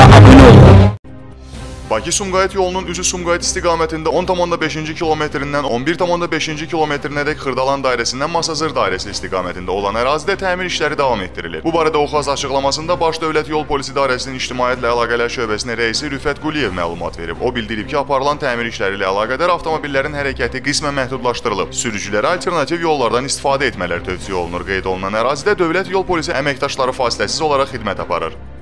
abone olun. Bakı-Sumqayıt yolunun üzü Sumqayıt istiqamətində 10,5-ci kilometrindən 11,5-ci kilometrinədək Xırdalan dairəsindən Masazır dairəsi istiqamətində olan ərazidə təmir işləri davam etdirilir. Bu barədə Oxaz açıqlamasında Baş Dövlət Yol Polisi İdarəsinin İctimaiyyətlə Əlaqələr Şöbəsinin rəisi Rüfət Quliyev məlumat verib. O bildirib ki, aparılan təmir işləri ilə əlaqədar avtomobillərin hərəkəti qismən məhdudlaşdırılıb. Sürücülərə alternativ yollardan istifadə etmələri tövsiyə olunur. Qeyd olunan ərazidə Dövlət Yol Polisi əməkdaşları fasiləsiz olaraq xidmət aparır.